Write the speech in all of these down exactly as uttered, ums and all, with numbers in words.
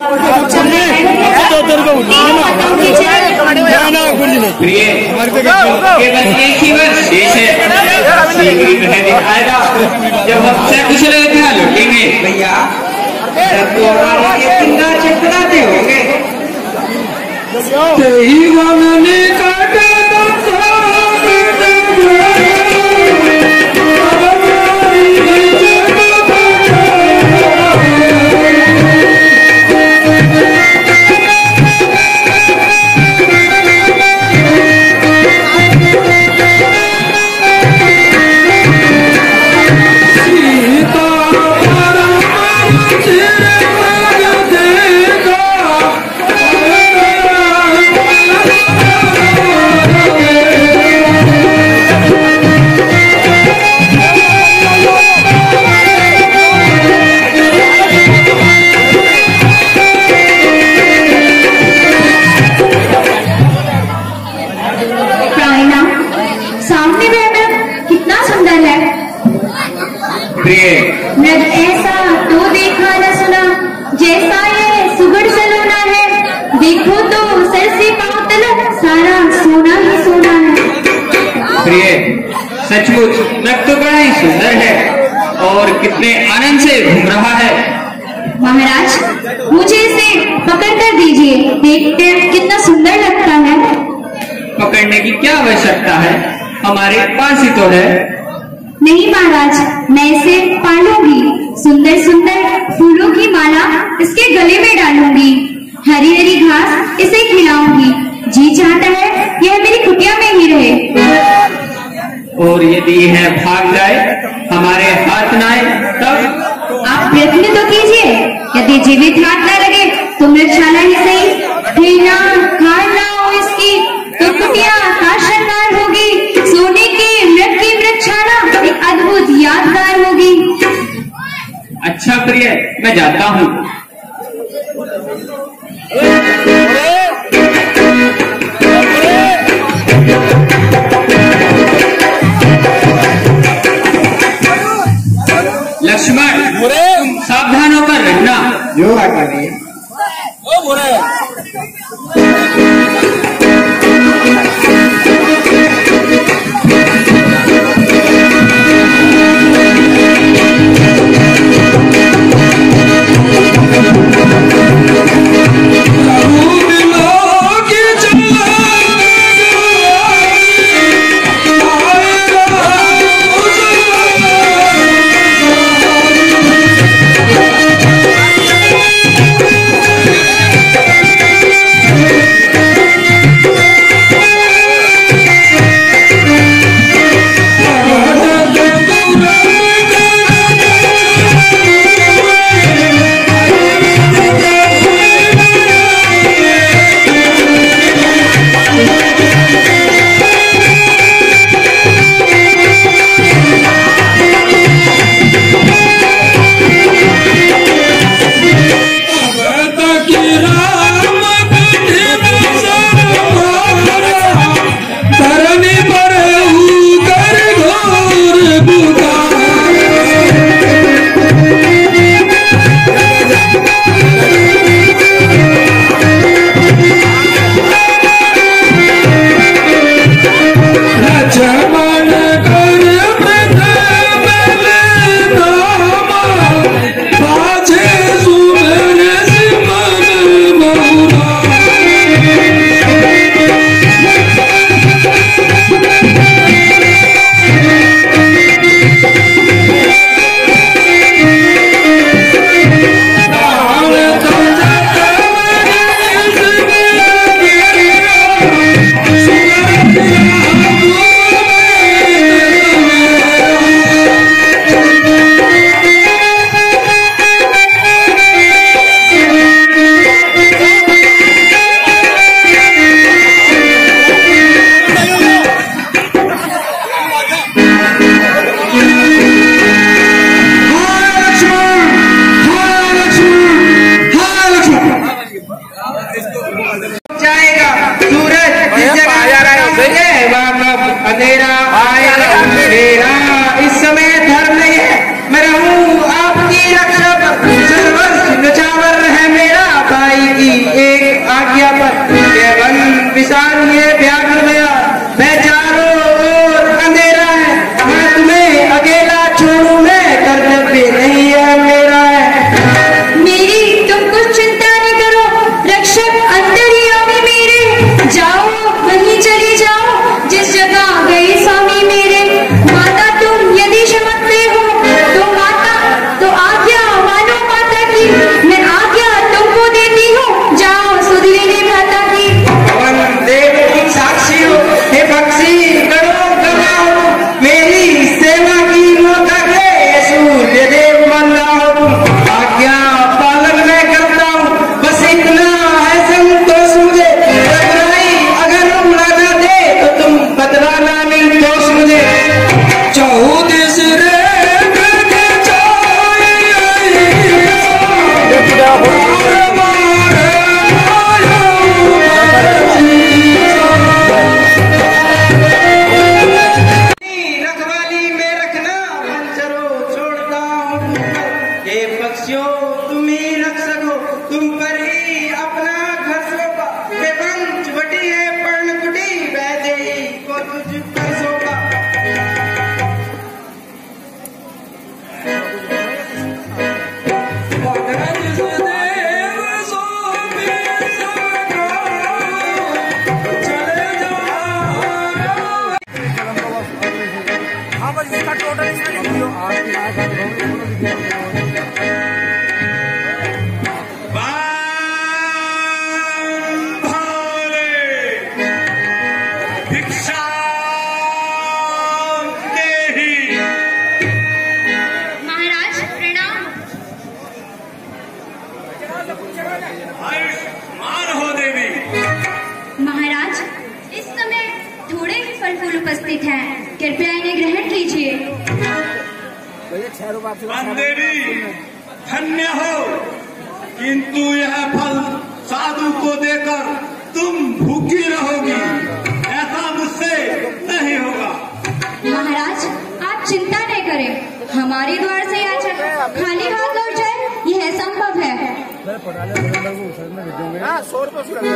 प्रिय केवल एक ही वर्ष शेष है, दिखाएगा जब हम सकुशल अयोध्या लौटेंगे। भैया चिपकनाते होंगे नद ऐसा तो देखा न सुना जैसा ये सुगढ़ सलोना है। देखो तो सर से पांव तलक सारा सोना ही सोना है। प्रिय सचमुच नग तो बड़ा ही सुंदर है और कितने आनंद से घूम रहा है। महाराज मुझे इसे पकड़ कर दीजिए, देखते कितना सुंदर लगता है। पकड़ने की क्या आवश्यकता है, हमारे पास ही तो है। नहीं महाराज, मैं इसे पालूंगी, सुंदर सुंदर फूलों की माला इसके गले में डालूंगी, हरी हरी घास इसे खिलाऊंगी। जी चाहता है यह मेरी कुटिया में ही रहे। और यदि यह भाग जाए, हमारे हाथ न आए, तब आप प्रयत्न तो कीजिए। यदि जीवित हाथ न लगे तो मृगशाला ही सही, खेलना खाना हो इसकी तो कुटिया का श्रृंगार होगी। सोने की मृग की मृगशाला एक अद्भुत यादगार होगी। अच्छा प्रिय, मैं जाता हूँ। लक्ष्मण, तुम सावधान होकर रहना। जो आगे ओ बुरे हूँ, आज्ञा पालन मैं करता हूँ, बस इतना है संतोष मुझे। रघुराई अगर रुला ना दे तो तुम बदलाना निर्दोष मुझे। चौदह सिरे उपस्थित हैं, कृपया इन्हें ग्रहण कीजिए। देवी धन्य हो, किंतु यह फल साधु को देकर तुम भूखी रहोगी, ऐसा मुझसे नहीं होगा। महाराज आप चिंता नहीं करें, हमारे द्वार से याचक खाली हाथ लौट जाए यह संभव है। सौ रुपये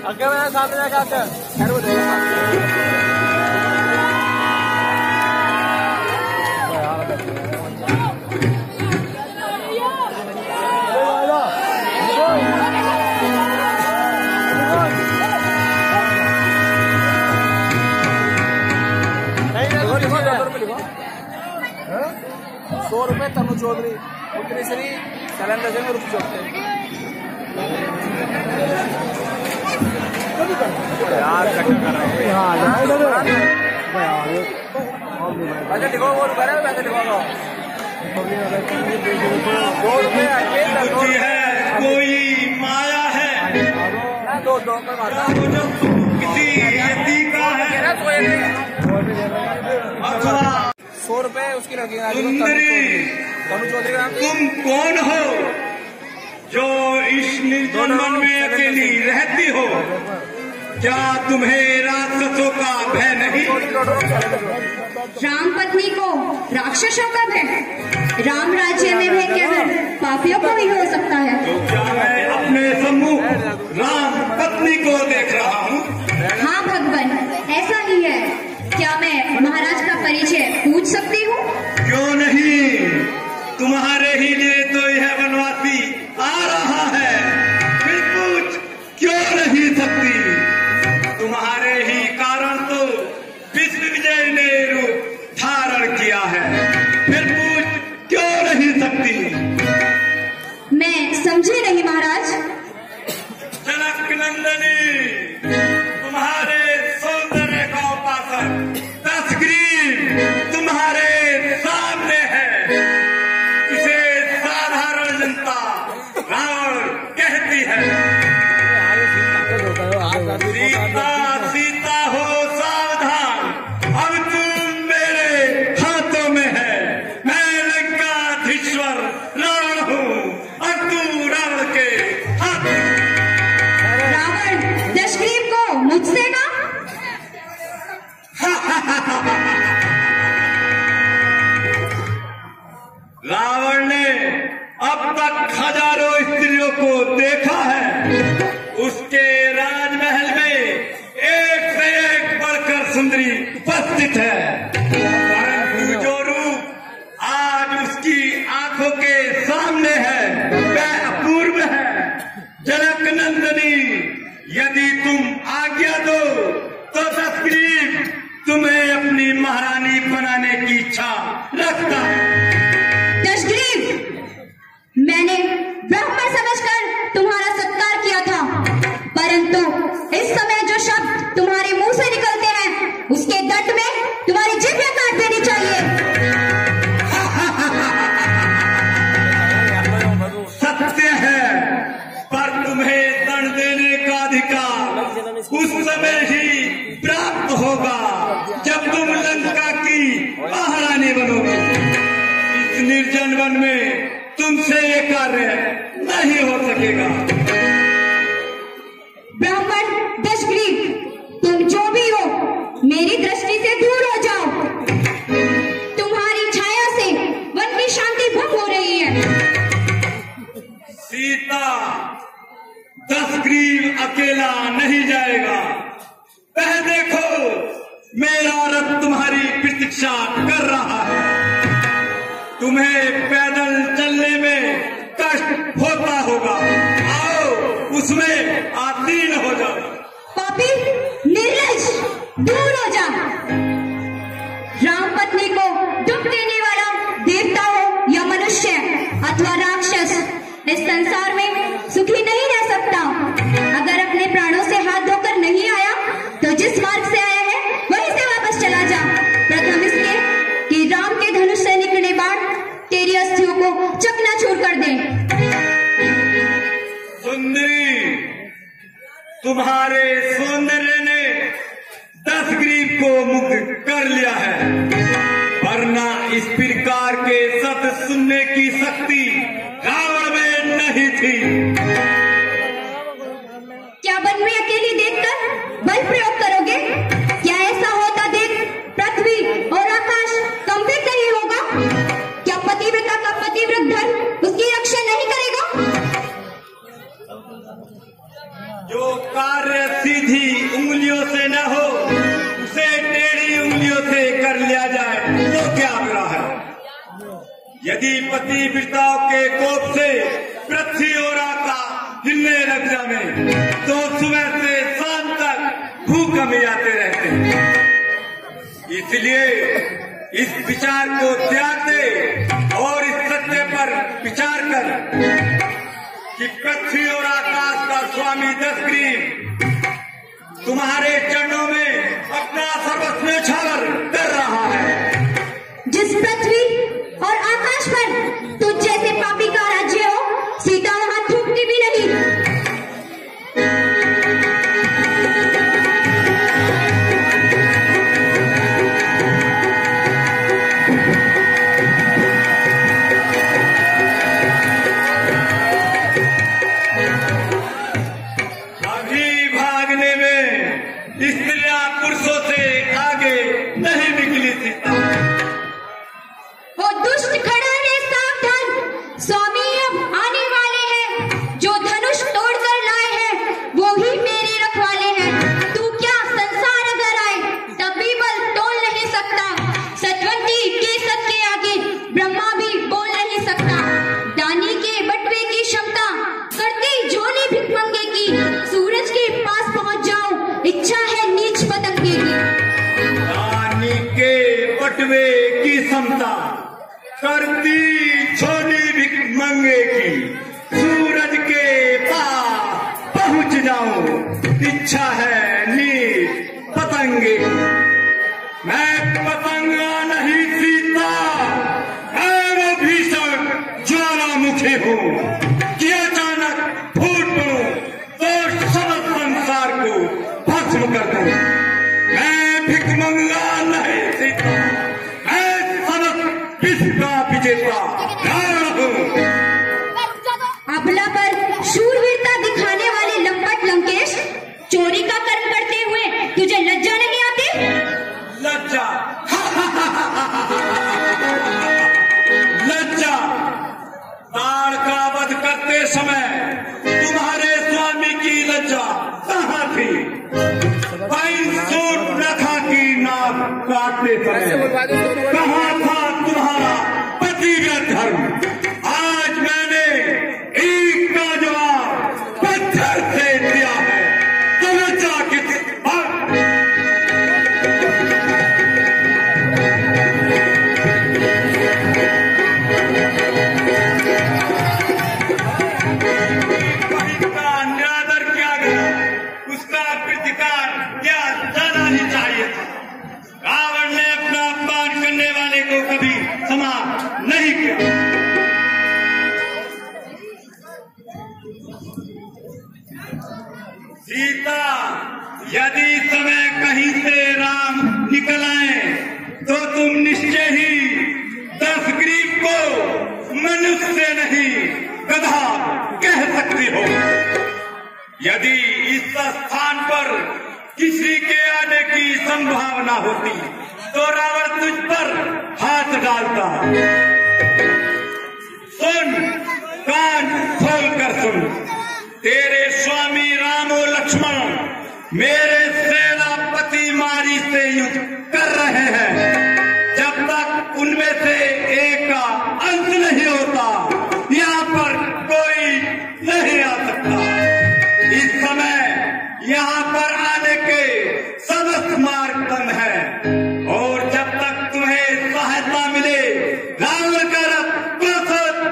सौ रुपये तनु चौधरी उत्तरी श्री सैलेंडर से रुक सकते हैं। कोई माया है दो दो किसी यति का है, सौ रुपए उसकी लगेगा। सुंदरी तुम कौन हो जो इस निर्जन वन में अकेली रहती हो? क्या तुम्हें राक्षसों का भय नहीं? राम पत्नी को राक्षसों का भय? राम राज्य में भय केवल पापियों को ही हो सकता है। तो क्या मैं अपने सम्मुख राम पत्नी को देख रहा हूँ? हाँ भगवान ऐसा ही है। क्या मैं महाराज का परिचय पूछ सकती हूँ? क्यों नहीं, तुम्हारे ही लिए तो यह वनवासी आ रहा है, फिर पूछ क्यों नहीं सकती? तुम्हारे ही कारण तो विश्व विजय ने रूप धारण किया है, फिर पूछ क्यों नहीं सकती? मैं समझी नहीं महाराज। जनक नंदनी तुम्हारे सौंदर्य का उपासक दशग्रीव तुम्हारे सामने है। इसे साधारण जनता रावण कहती है। सीता सीता हो सावधान, अब तुम मेरे हाथों में है। मैं लंकाधीश्वर रावण हूँ और तू रावण के हाथ। रावण दशग्रीव को मुझसे ना? रावण ने अब तक हजारों स्त्रियों को देखा है, उसके राजमहल में एक से एक बढ़कर सुंदरी उपस्थित है, परंतु जो रूप आज उसकी आंखों के सामने है वह अपूर्व है। जनक नंदनी यदि तुम आज्ञा दो तो दशग्रीव तुम्हें अपनी महारानी बनाने की इच्छा रखता है। दशग्रीव मैंने ब्राह्मण समझकर तुम्हारा सत्कार तुमसे ये कार्य नहीं हो सकेगा। ब्राह्मण दशग्रीव, तुम जो भी हो मेरी दृष्टि से दूर हो जाओ। तुम्हारी छाया से वन की शांति भंग हो रही है। सीता, दशग्रीव अकेला नहीं जाएगा। वह देखो, मेरा रथ तुम्हारी प्रतीक्षा कर रहा है। तुम्हें पैदल चलने में कष्ट होता होगा। आओ, उसमें आसीन हो जाओ। पापी, निर्लज, दूर हो जा। राम पत्नी को दुख देने वाला देवता हो या मनुष्य अथवा राक्षस, इस संसार में सुखी नहीं रह सकता। अगर अपने प्राणों से हाथ धोकर नहीं आया तो जिस मार्ग से आया है वहीं से वापस चला जा। प्रथम इसके कि राम के धनुष से निकले बाण तेरी अस्थियों को चकनाचूर कर दे। सुंदरी, तुम्हारे सौंदर्य ने दशग्रीव को मुग्ध कर लिया है, वरना इस प्रकार के शब्द सुनने की शक्ति रावण में नहीं थी। क्या वन में अकेली देखकर बल प्रयोग करोगे? क्या ऐसा होता देख पृथ्वी और आकाश कंपित नहीं होगा? क्या पतिव्रता का पतिव्रत धन उसकी रक्षा नहीं करेगा? जो कार्य सीधी उंगलियों से न हो उसे टेढ़ी उंगलियों से कर लिया जाए तो क्या बुरा है? यदि पतिव्रताओं के कोप से पृथ्वी और आकाश हिलने लग जाए तो सुबह से शाम तक भूकंप आते रहते हैं। इसलिए इस विचार को त्याग दे और इस सत्य पर विचार कर कि पृथ्वी और आकाश का स्वामी दशग्रीव तुम्हारे चरणों में अपना सर्वस्व न्यौछावर कर रहा है। जिस पृथ्वी और आकाश पर तुझ जैसे पापी का राज्य हो, सीता वहां थूकती भी नहीं। अभी भागने में स्त्रियां पुरुषों से आगे नहीं निकली सीता। वो दुष्ट खड़ा रे, सावधान, स्वामी अब आने वाले हैं। जो धनुष तोड़कर लाए हैं वो ही मेरे रखवाले हैं। तू क्या संसार अगर आए तब भी बल तोल नहीं सकता। सतवंती के सत के आगे ब्रह्मा भी बोल नहीं सकता। दानी के बटवे की क्षमता करती झोली भिखमंगे की। सूरज के पास पहुंच जाऊं, इच्छा है नीच पतंगे की। रानी के बटवे की क्षमता करती छोली भिखमंगे की। सूरज के पास पहुंच जाऊं, इच्छा है नीच पतंगे की। मैं पतंगा नहीं सीता, मैं वो भीषण ज्वालामुखी हूँ कि अचानक फूट पड़ूं तो समस्त संसार को भस्म कर दूं। मैं भिखमंगा नहीं सीता, मैं समस्त विश्व का विजेता रावण हूँ। अबला पर शूरवीरता दिखाने वाले लंपट लंकेश, चोरी का कर्म करते हुए तुझे लज्जा नहीं आती? लज्जा लज्जा ताड़ का वध करते समय तुम्हारे स्वामी की लज्जा कहाँ थी? भाई सूट रखा की नाक काटते समय कहाँ था तुम्हारा पतिव्रत धर्म? आज मैंने एक का जवाब पत्थर से दिया है। तो लज्जा किस बात? का निरादर किया गया, उसका प्रतिकार क्या जाना ही चाहिए था। रावण ने अपना अपमान करने वाले को कभी क्षमा नहीं किया। सीता, यदि समय कहीं से राम निकल आए तो तुम निश्चय ही दशग्रीव को मनुष्य नहीं गधा कह सकती हो। यदि इस स्थान पर किसी के आने की संभावना होती तो रावण तुझ पर हाथ डालता। सुन, कान खोल कर सुन, तेरे स्वामी राम और लक्ष्मण मेरे सेनापति मारी से युद्ध कर रहे हैं। जब तक उनमें से एक का अंत नहीं होता यहाँ पर कोई नहीं आ सकता। इस समय यहाँ पर आने के समस्त मार्ग बंद है और जब तक तुम्हें सहायता मिले रावण का रथ दूर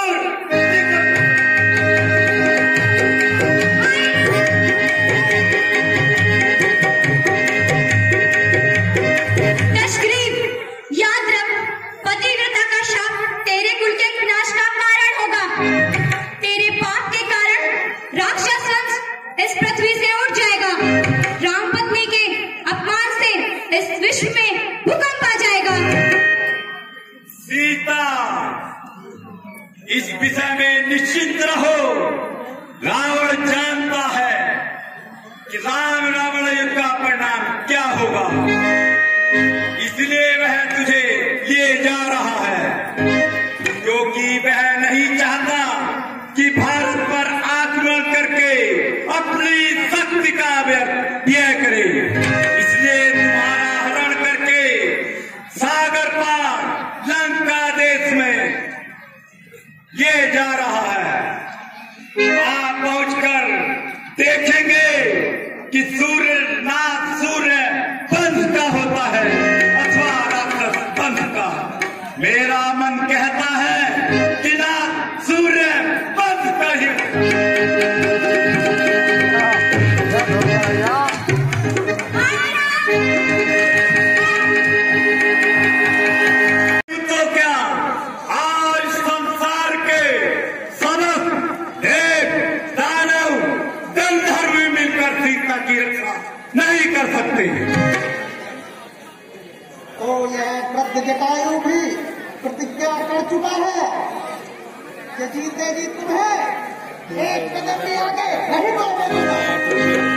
इस विषय में निश्चिंत रहो। रावण जानता है कि राम रावण युद्ध का परिणाम क्या होगा, इसलिए वह तुझे ले जा रहा है, क्योंकि वह नहीं चाहता कि भारत पर आक्रमण करके अपनी शक्ति का व्यय करे। इसलिए तुम्हारा हरण करके सागर पार लंका देश में ये जा रहा है। वहां पहुंचकर देखेंगे कि सूर्य नाथ सूर्य वंश का होता है अथवा राक्षस वंश का। मेरा मन कहता है कि नाथ सूर्य वंश का ही नहीं कर सकते। तो यह वृद्ध जटायु भी प्रतिज्ञा कर चुका है कि जीते जी तुम्हें एक कदम भी आगे नहीं बढ़ने दूंगा।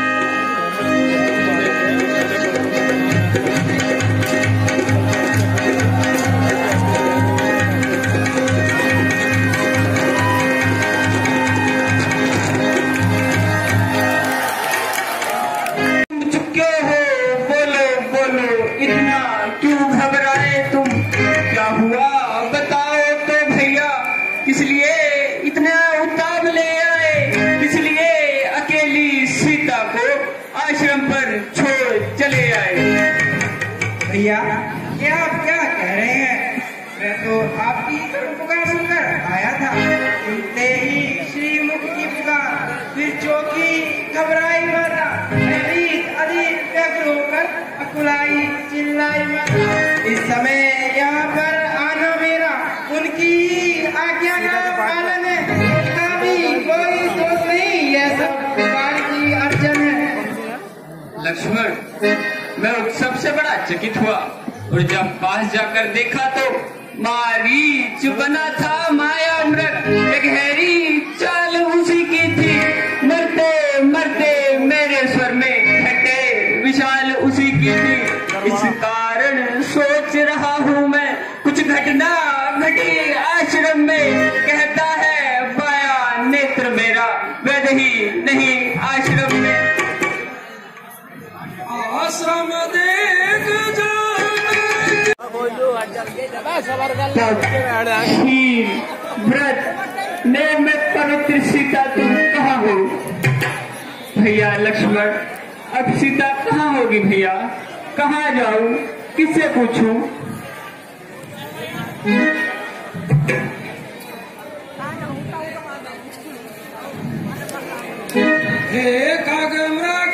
भैया ये आप क्या कह रहे हैं? मैं तो आपकी पुकार सुनकर आया था। सुनते ही श्री मुख की पुकार, फिर चौकी घबराई मारा, अधिक अधिक व्यग्र होकर अकुलाई चिल्लाई मारा। इस समय यहाँ पर आना मेरा उनकी आज्ञा का पालन है, उसका भी कोई दोष नहीं, यह सब पुकार की अर्जन है। लक्ष्मण, मैं सबसे बड़ा चकित हुआ और जब पास जाकर देखा तो मारीच बना था माया अमृत, एक गहरी चाल उसी की थी, मरते मरते मेरे स्वर में घटे विशाल उसी की थी। इस कारण सोच रहा हूँ मैं कुछ घटना घटी आश्रम में, कहता है बाया नेत्र मेरा वैध ही नहीं आश्रम में। आश्रम देख व्रत ने में पवित्र सीता तुम कहाँ हो? भैया लक्ष्मण, अब सीता कहाँ होगी भैया? कहाँ जाऊं, किससे पूछूं? हे कागमृग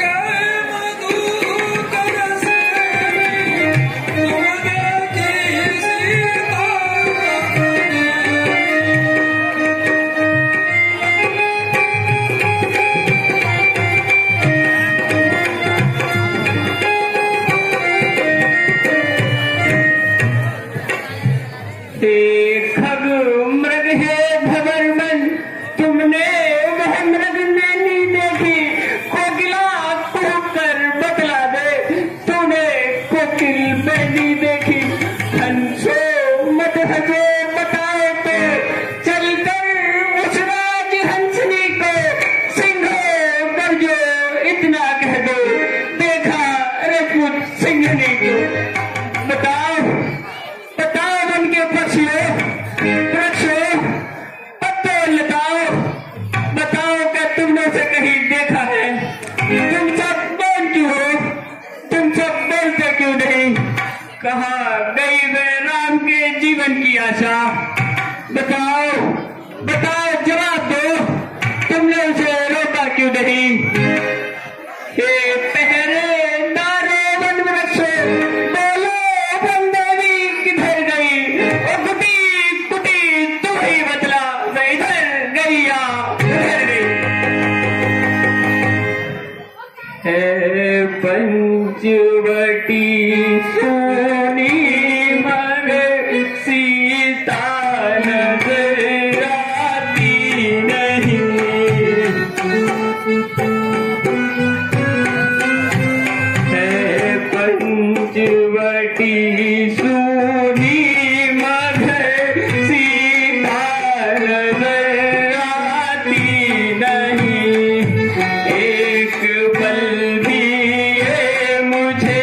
खग मृग तुमने वह मृग नैनी देखी, कोकिला कर बतला दे, तूने कोकिल बैनी देखी, हंसो मत हंसो बताओ तो, चलकर उस राज हंसनी को, सिंहो गरजो इतना कह दो, देखा रजपूत सिंहनी को। बताओ बताओ मन के पक्षियों वृक्षों पत्तों लताओ, बताओ क्या तुमने उसे कहीं देखा है? तुम सब बोल क्यों हो? तुम सब बोलते क्यों नहीं? कहाँ गई वे राम के जीवन की आशा? बताओ बताओ जवाब दो, तुमने उसे रोका क्यों नहीं? हे पहरेदारो वन वृक्षों, बोलो वन देवी किधर गई? ओ कुटी कुटी तू ही बतला, मैं इधर गई या उधर गई? है पंचवटी सोनी मग सीता नजर आती नहीं, है पंचवटी सोनी मग सीता नजर आती नहीं, एक पल भी ये मुझे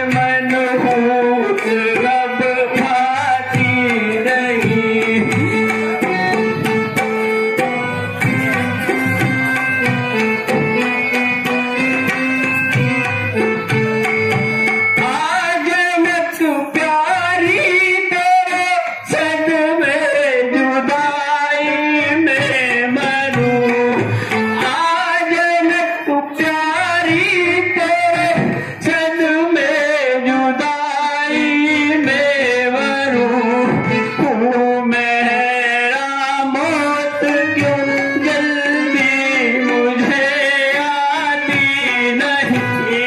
मनहूस रब भाती नहीं। आज नक प्यारी तेरे सदमे जुदाई में मरूं, आज नक प्यारी तेरे सदमे जुदाई में मरूं, हूँ मेरा मौत क्यों जल्दी मुझे आती नहीं,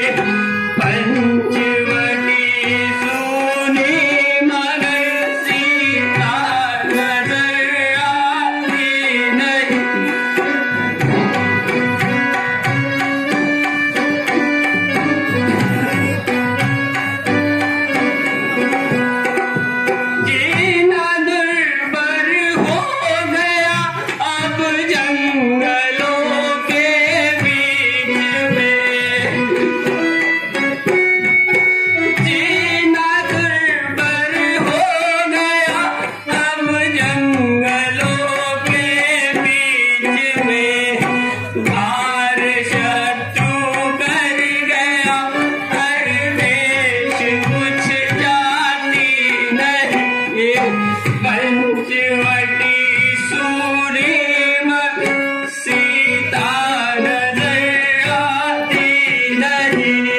पंचवटी सोनी मगर सीता नजर आती नहीं। जीना दुर्बर हो गया अब जंगलों के बीच में, जीना दुर्बर हो गया अब जंगलों के बीच में, भार शत्रु कर गया हर देश कुछ जाती नहीं, पंचवटी सूरी मग सीता नजर आती नहीं।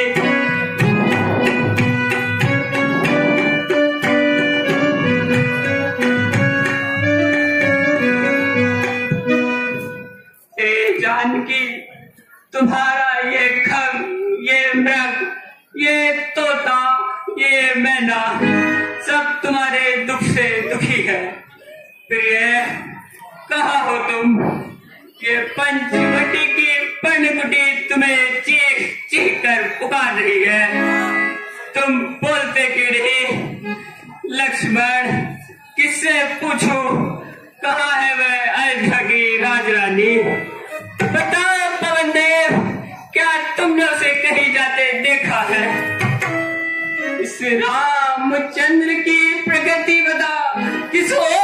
ए जानकी, तुम्हारा ये खग, ये मृग, ये तोता, ये मैना सब तुम्हारे दुख से दुखी है। प्रिय कहाँ हो तुम? ये पंचवटी की पर्णकुटी तुम्हें चीख चीख कर पुकार रही है, तुम बोलते क्यों नहीं? लक्ष्मण किससे पूछो, कहाँ है वह अयोध्या की राजरानी? बताओ पवन देव, क्या तुमने उसे कहीं जाते देखा है? इस रामचंद्र की प्रगति बता, किस और